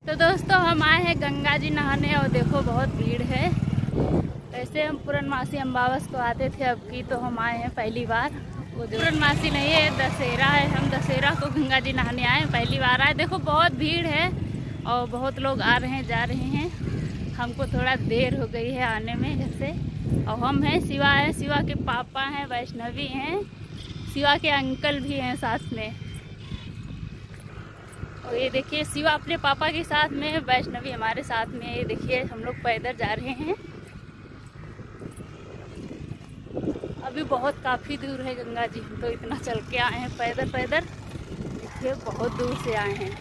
तो दोस्तों हम आए हैं गंगा जी नहाने और देखो बहुत भीड़ है। वैसे हम पूर्णमासी अम्बावस को आते थे, अब की तो हम आए हैं पहली बार। वो पूर्णमासी नहीं है, दशहरा है। हम दशहरा को गंगा जी नहाने आए, पहली बार आए। देखो बहुत भीड़ है और बहुत लोग आ रहे हैं जा रहे हैं। हमको थोड़ा देर हो गई है आने में घर से। और हम हैं शिवा है, शिवा के पापा हैं, वैष्णवी हैं, शिवा के अंकल भी हैं साथ में। और ये देखिए शिवा अपने पापा के साथ में, वैष्णवी हमारे साथ में। ये देखिए हम लोग पैदल जा रहे हैं। अभी बहुत काफ़ी दूर है गंगा जी, तो इतना चल के आए हैं पैदल पैदल। देखिए बहुत दूर से आए हैं।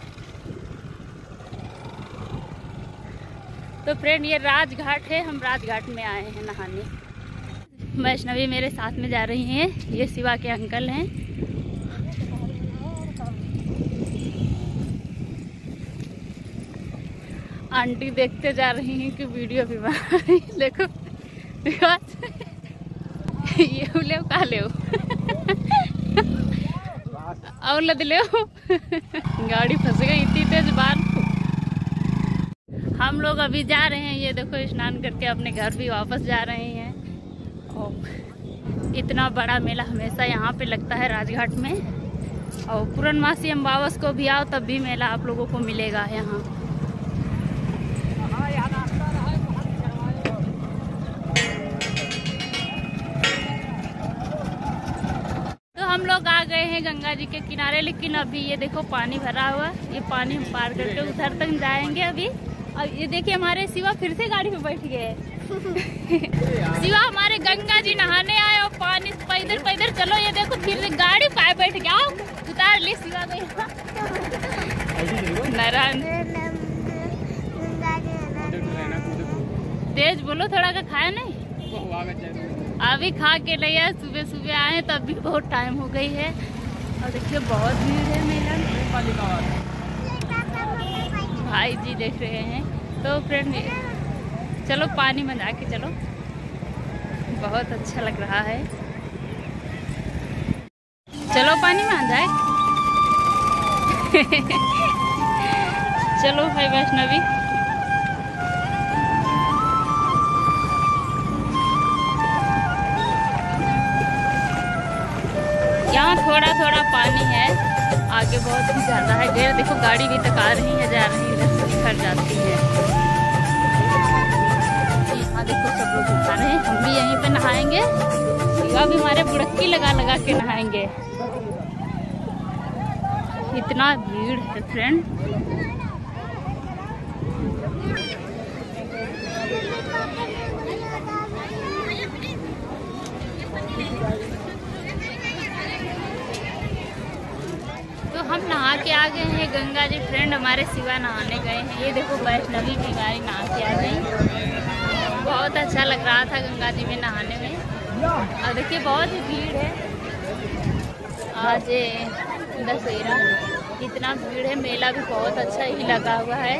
तो फ्रेंड ये राजघाट है, हम राजघाट में आए हैं नहाने। वैष्णवी मेरे साथ में जा रही हैं, ये शिवा के अंकल हैं। आंटी देखते जा रही हैं कि वीडियो भी बना रही। देखो ये ले का ले और लद ले गाड़ी फंस गई इतनी तेज बार। हम लोग अभी जा रहे हैं, ये देखो स्नान करके अपने घर भी वापस जा रहे हैं। और इतना बड़ा मेला हमेशा यहाँ पे लगता है राजघाट में। और पूर्णमासी अम्बावस को भी आओ तब भी मेला आप लोगों को मिलेगा यहाँ। हम लोग आ गए हैं गंगा जी के किनारे, लेकिन अभी ये देखो पानी भरा हुआ। ये पानी हम पार करके उधर तक जाएंगे अभी। और ये देखिए हमारे शिवा फिर से गाड़ी में बैठ गए। शिवा हमारे गंगा जी नहाने आए और पानी पैदल पैदल चलो। ये देखो फिर से गाड़ी पाए बैठ गया। उतार ले शिवा को। नारायण तेज बोलो, थोड़ा का खाया नहीं? अभी खा के नहीं है, सुबह सुबह आए तब भी बहुत टाइम हो गई है। और देखिए बहुत भीड़ है मेला में। भाई जी देख रहे हैं। तो फ्रेंड चलो पानी में जाके चलो, बहुत अच्छा लग रहा है। चलो पानी में आ जाए। चलो भाई वैष्णवी। यहाँ थोड़ा थोड़ा पानी है, आगे बहुत ही ज़्यादा है। देर देखो गाड़ी भी तक आ रही है, जा रही है, निखर जाती है। यहाँ देखो सब लोग नहा रहे हैं, हम भी यहीं पे नहाएंगे। शिवा भी हमारे बुड़क्की लगा लगा के नहाएंगे। इतना भीड़ है फ्रेंड। हम नहा के आ गए हैं गंगा जी। फ्रेंड हमारे शिवा नहाने गए हैं। ये देखो वैष्णवी भी हमारी नहा के आ गई। बहुत अच्छा लग रहा था गंगा जी में नहाने में। और देखिए बहुत ही भीड़ है। आज दशहरा, इतना भीड़ है। मेला भी बहुत अच्छा ही लगा हुआ है।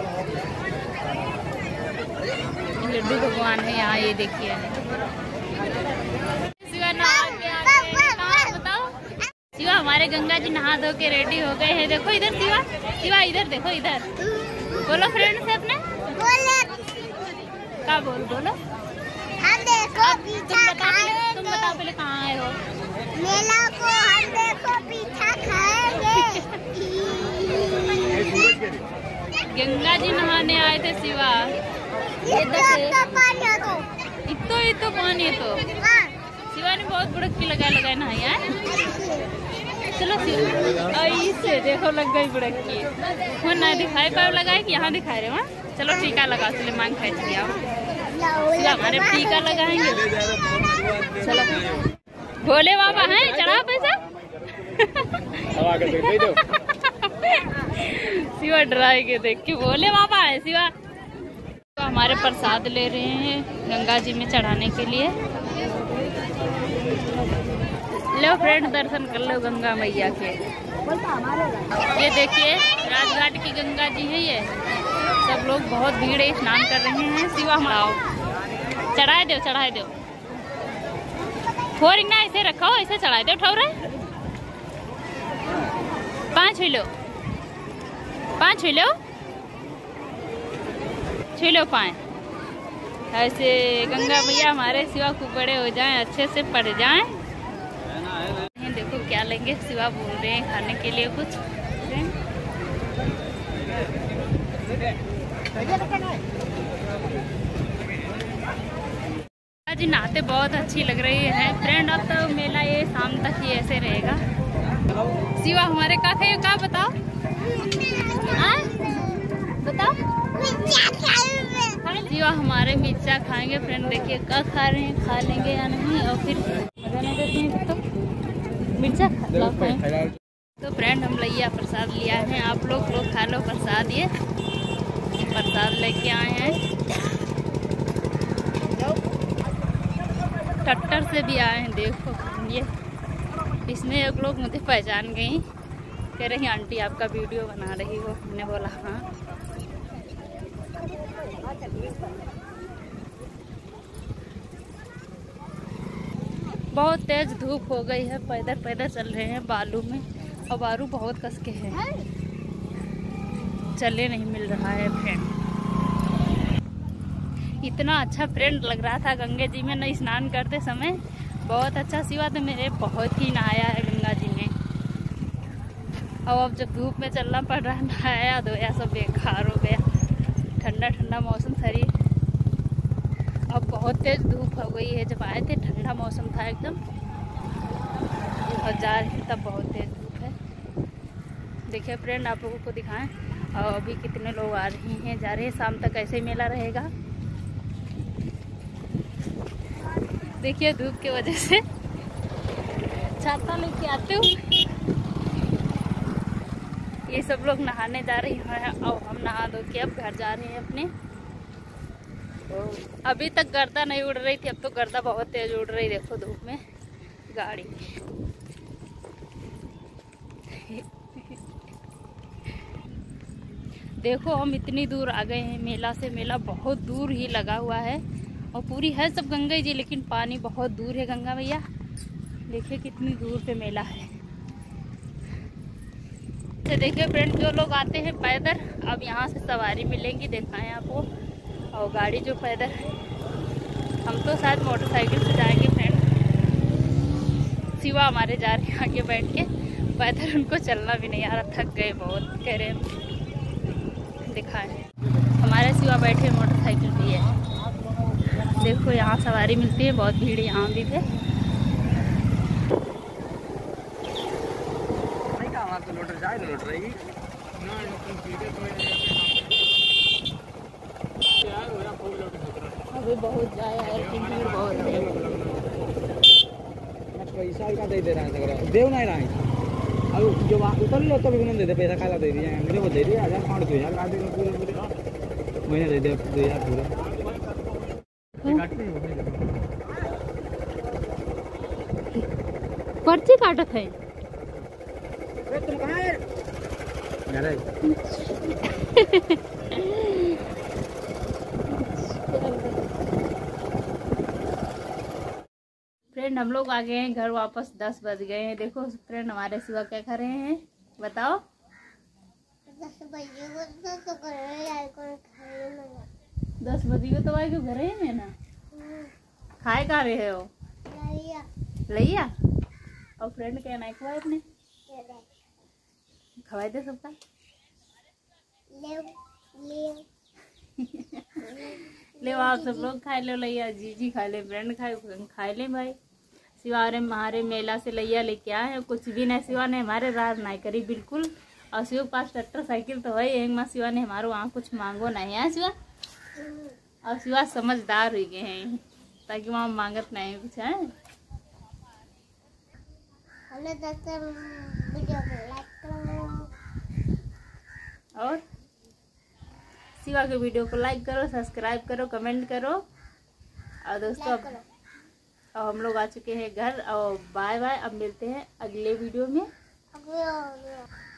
लड्डू भगवान है यहाँ, ये देखिए। शिवा नहा के आ गए। कहाँ बताओ? शिवा हमारे गंगा जी नहा धो के रेडी हो गए हैं। देखो इधर शिवा, शिवा इधर देखो, इधर बोलो फ्रेंड से अपने। क्या बोलो? हम देखो पीछा खाएंगे। तुम बताओ पहले कहाँ आए हो? मेला को हम देखो पीछा खाएंगे। गंगा जी नहाने आए थे शिवा। इतना पानी है तो इतो पानी तो शिवा ने बहुत बुड़की लगाए नहाया है। चलो ऐसे देखो लग गई बुड़की। वो ना दिखाए पाए लगाए कि यहाँ दिखाए रहे वहाँ। चलो टीका लगाओ, चले मांग खाए चलिए आओ। हमारे टीका लगाएंगे। चलो भोले बाबा हैं, चढ़ाओ पैसा। शिवा डराए के देख के, भोले बाबा है शिवा। तो हमारे प्रसाद ले रहे हैं गंगा जी में चढ़ाने के लिए। लो फ्रेंड दर्शन कर लो गंगा मैया के। ये देखिए राजघाट की गंगा जी है ये। सब लोग बहुत भीड़ है, स्नान कर रहे हैं। शिवा आओ, चढ़ाए दो। फोर ना ऐसे रखो, ऐसे चढ़ाए दो। उठाओ रे 5 हुई लो। छू लो पाए। ऐसे गंगा मैया हमारे सिवा खूब बड़े हो जाएं, अच्छे से पड़ जाएं। देखो क्या लेंगे, सिवा बोल रहे हैं खाने के लिए कुछ। जी नहाते बहुत अच्छी लग रही है फ्रेंड। अब तो मेला ये शाम तक ही ऐसे रहेगा। सिवा हमारे का खाए का बताओ, बताओ। सिवा हमारे मिर्चा खाएंगे फ्रेंड। देखिए क्या खा रहे हैं, खा लेंगे या नहीं, और फिर मजा नहीं देते हैं तो मिर्चा खा पाए। तो फ्रेंड हम लैया प्रसाद लिया है, आप लोग खा लो प्रसाद। ये प्रसाद लेके आए हैं, टट्टर से भी आए हैं। देखो ये इसमें एक लोग मुझे पहचान गई, कह रही आंटी आपका वीडियो बना रही हो। मैंने बोला हाँ। बहुत तेज धूप हो गई है, पैदल पैदल चल रहे हैं बालू में, और बालू बहुत कसके है, चलने नहीं मिल रहा है फ्रेंड। इतना अच्छा फ्रेंड लग रहा था गंगा जी में न स्नान करते समय, बहुत अच्छा। सिवा तो मेरे बहुत ही नहाया है गंगा जी में, और अब जब धूप में चलना पड़ रहा है, नहाया धोया सब बेकार हो गया। ठंडा ठंडा मौसम शरीर, अब बहुत तेज धूप हो गई है। जब आए थे ठंडा मौसम था एकदम, और जा रहे तब बहुत तेज धूप है। देखिए फ्रेंड आप लोगों को दिखाएं, और अभी कितने लोग आ रहे हैं जा रहे हैं। शाम तक ऐसे ही मेला रहेगा। देखिए धूप की वजह से छाता लेके आते हो। ये सब लोग नहाने जा रही हैं, और हम नहा धो के अब घर जा रहे हैं अपने। अभी तक गर्दा नहीं उड़ रही थी, अब तो गर्दा बहुत तेज उड़ रही। देखो धूप में गाड़ी देखो हम इतनी दूर आ गए हैं मेला से। मेला बहुत दूर ही लगा हुआ है, और पूरी है सब गंगा जी, लेकिन पानी बहुत दूर है। गंगा मैया देखिए कितनी दूर पे मेला है। तो देखिए फ्रेंड जो लोग आते हैं पैदल, अब यहाँ से सवारी मिलेंगी, दिखाएं आपको। और गाड़ी जो पैदल है, हम तो शायद मोटरसाइकिल से जाएंगे फ्रेंड। सिवा हमारे जा रहे हैं आगे बैठ के, पैदल उनको चलना भी नहीं आ रहा, थक गए बहुत, कह रहे हैं दिखाएं। हमारे सिवा बैठे मोटरसाइकिल भी है। देखो यहाँ सवारी मिलती है, बहुत भीड़ यहाँ भी है। अभी बहुत जाए भीड़ बहुत है। पैसा का दे रहा है, देव नहीं रहा है। अब जो उतर लो तो भी दे दे, पैसा काला दे दिया मुझे, वो दे दिया 1000 2000 का दे पूरे महीने दे दे 2000 पूरे। पर्ची काटत है। तुम कहाँ है? फ्रेंड हम लोग आ गए हैं घर वापस, 10 बज गए हैं। देखो फ्रेंड हमारे सिवा क्या कर रहे हैं बताओ। 10 बजे तो भाई क्यों घर है ना, खाए खा रहे हो लैया। और फ्रेंड क्या नहीं खुआ अपने, खवाए दे सबका। ले आप सब लोग खा लो, लैया जीजी खा ले, फ्रेंड खाए ले भाई। सिवा रे हमारे मेला से लैया लेके आए हैं, कुछ भी नहीं सिवा ने हमारे राज नहीं करी बिल्कुल। और शिव के पास ट्रैक्टर साइकिल तो है, एक माँ सिवा ने हमारे वहाँ कुछ मांगो नहीं है सिवा। और सिवा समझदार हो गए हैं, ताकि वहाँ मांगत नहीं कुछ है। और सिवा के वीडियो को लाइक करो, सब्सक्राइब करो, कमेंट करो। और दोस्तों अब हम लोग आ चुके हैं घर, और बाय बाय। अब मिलते हैं अगले वीडियो में।